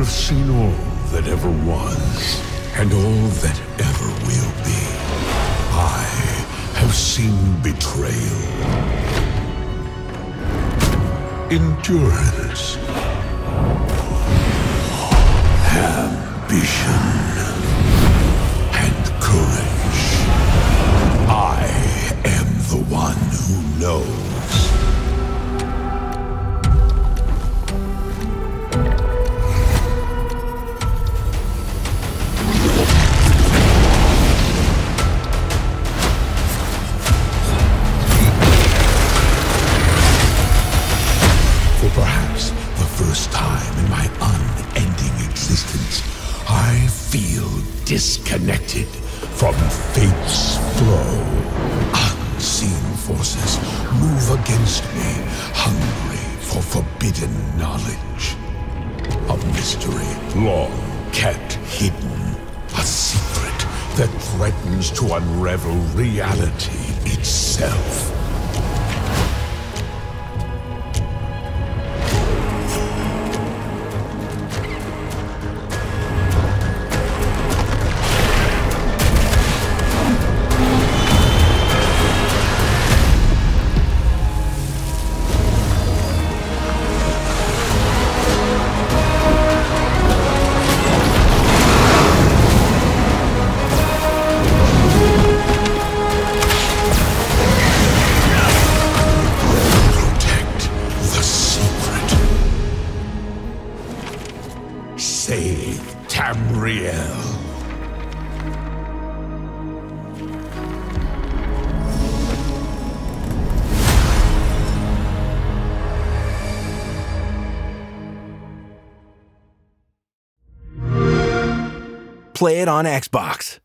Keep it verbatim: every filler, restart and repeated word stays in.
have seen all that ever was, and all that ever will be. I have seen betrayal, endurance, ambition, and courage. I am the one who knows. For perhaps the first time in my unending existence, I feel disconnected from fate's flow. Unseen forces move against me, hungry for forbidden knowledge. A mystery long kept hidden, a secret that threatens to unravel reality itself. Save Tamriel. Play it on Xbox.